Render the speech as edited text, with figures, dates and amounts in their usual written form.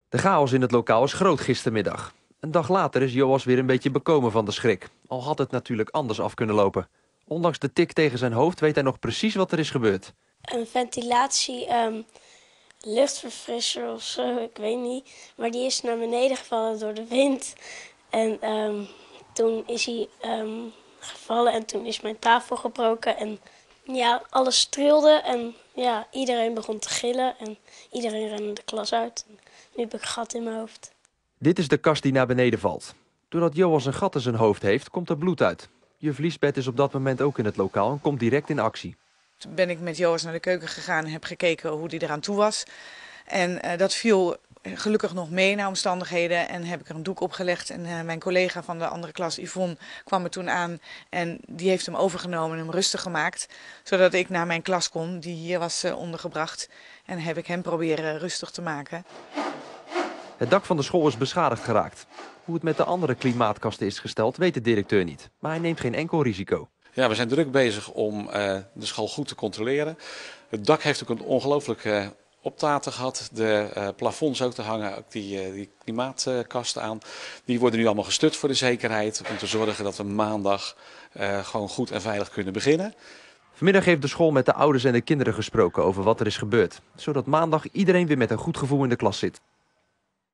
De chaos in het lokaal is groot gistermiddag. Een dag later is Joas weer een beetje bekomen van de schrik. Al had het natuurlijk anders af kunnen lopen. Ondanks de tik tegen zijn hoofd weet hij nog precies wat er is gebeurd. Een ventilatie, luchtverfrisser of zo, ik weet niet. Maar die is naar beneden gevallen door de wind. En toen is hij gevallen en toen is mijn tafel gebroken. En ja, alles trilde en ja, iedereen begon te gillen en iedereen rende de klas uit. En nu heb ik een gat in mijn hoofd. Dit is de kast die naar beneden valt. Doordat Joas een gat in zijn hoofd heeft, komt er bloed uit. Juf Liesbeth is op dat moment ook in het lokaal en komt direct in actie. Toen ben ik met Joas naar de keuken gegaan en heb gekeken hoe die eraan toe was. En dat viel gelukkig nog mee naar omstandigheden en heb ik er een doek opgelegd. En mijn collega van de andere klas, Yvonne, kwam er toen aan en die heeft hem overgenomen en hem rustig gemaakt. Zodat ik naar mijn klas kon, die hier was ondergebracht. En heb ik hem proberen rustig te maken. Het dak van de school is beschadigd geraakt. Hoe het met de andere klimaatkasten is gesteld, weet de directeur niet. Maar hij neemt geen enkel risico. Ja, we zijn druk bezig om de school goed te controleren. Het dak heeft ook een ongelooflijke optaten gehad. De plafonds ook te hangen, ook die klimaatkasten aan. Die worden nu allemaal gestut voor de zekerheid. Om te zorgen dat we maandag gewoon goed en veilig kunnen beginnen. Vanmiddag heeft de school met de ouders en de kinderen gesproken over wat er is gebeurd. Zodat maandag iedereen weer met een goed gevoel in de klas zit.